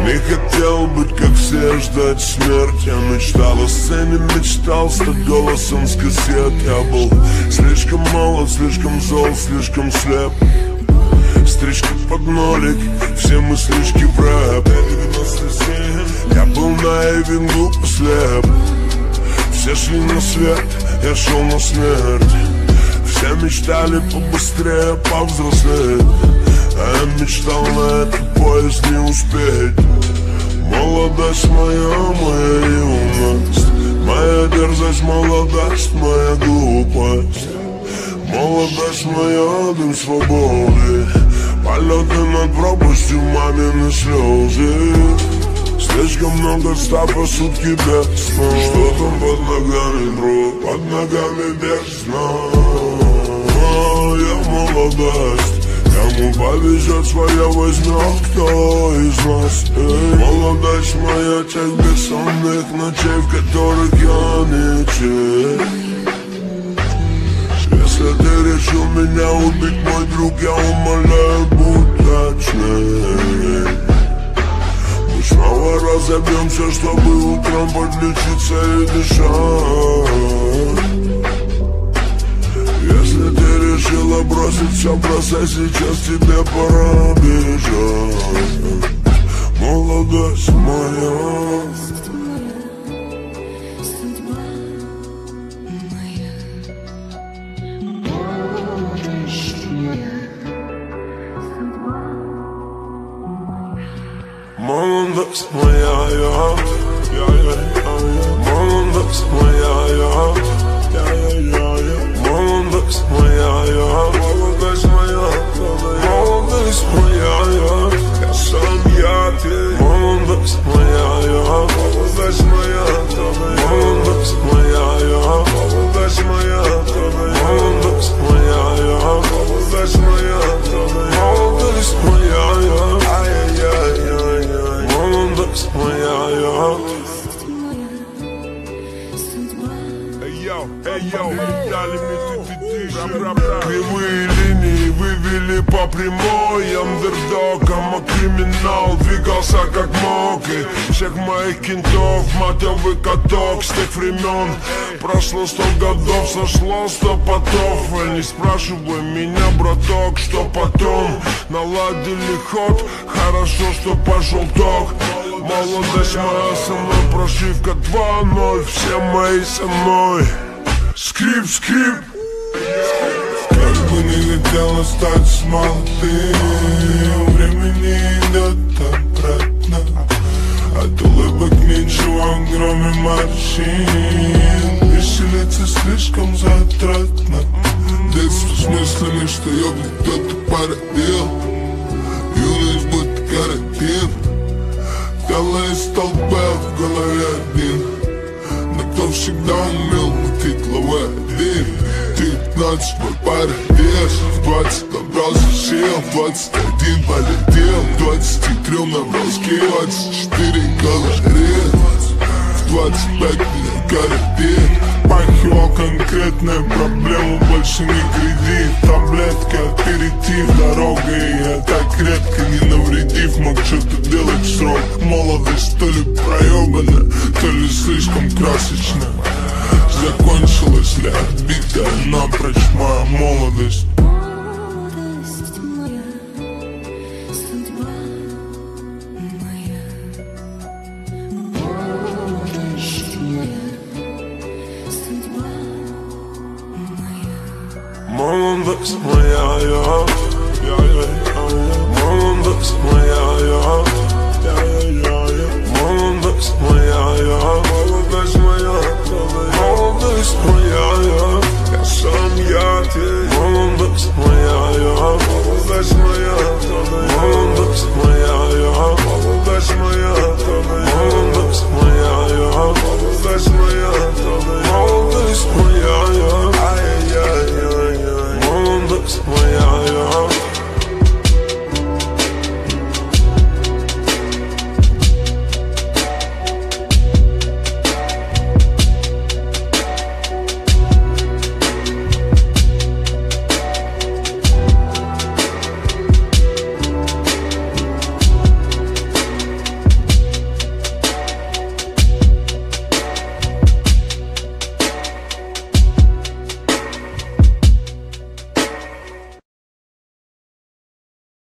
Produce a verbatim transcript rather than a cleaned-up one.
Не хотел быть как все, ждать смерть. Я мечтал о сцене, мечтал стать голосом с кассет. Я был слишком молод, слишком зол, слишком слеп. Стрижки под нолик, все мыслишки в рэп. Я был наивен, глуп и слеп. Все шли на свет, я шел на смерть. Все мечтали побыстрее повзрослеть, а я мечтал на этот поезд не успеть. Молодость моя, моя юность, моя дерзость, молодость, моя глупость. Молодость моя, дым свободы, полеты над пропастью, мамины слезы. Слишком много ста по сутки без сна. Что там под ногами, бро? Под ногами бездна. Я молодость, кому повезет, своя возьмет кто из нас. Эй. Молодость моя, часть бессонных ночей, в которых я мечтаю. Если ты решил меня убить, мой друг, я умоляю, будь точнее. Мы снова разобьемся, чтобы утром подлечиться и дышать. Если ты решила бросить все, бросай, сейчас тебе пора бежать. Молодость моя. Молодость моя, я, я, я, я. Молодость моя, я, я, я, я, я. Молодость моя, я, молодость моя, молодость моя, я, я сам я, ты. Молодость моя, я, молодость моя, молодость моя, я, молодость моя, молодость моя, я, молодость моя, молодость моя, я, ай-яй-яй-яй. Молодость моя, я. Кривые линии вывели по прямой. Андердогом, а криминал двигался как мог. И всех моих кентов матовый каток. С тех времен прошло сто годов, сошло сто потов. Не спрашивай меня, браток, что потом. Наладили ход, хорошо, что пошел ток. Молодость моя со мной, прошивка два ноль. Все мои со мной. Скрип, скрип. Как бы не хотела стать молодым, времени идет обратно. От улыбок меньше в огроме морщин. Веселиться слишком затратно. Детство с мыслями, что я где-то породил. Юность будто карантин. Тело из толпы, в голове один. Но кто всегда умел мутить главы один. Девятнадцать мой парадес, в двадцать набрался сил, в двадцать один полетел, в двадцати трёх набрал скилл, двадцать четыре говорит, в двадцать пять меня карабин. Пахивал конкретная проблема, больше не кредит. Таблетки, аперитив, дорога, и я так редко не навредив мог что-то делать в срок. Молодость то ли проебана, то ли слишком красочна. Закончилась ли отбитая напрочь моя молодость? Молодость моя, я, я, я, я. Молодость моя, я, я, я, я, я. Молодость моя, я, молодость моя, молодость моя, я.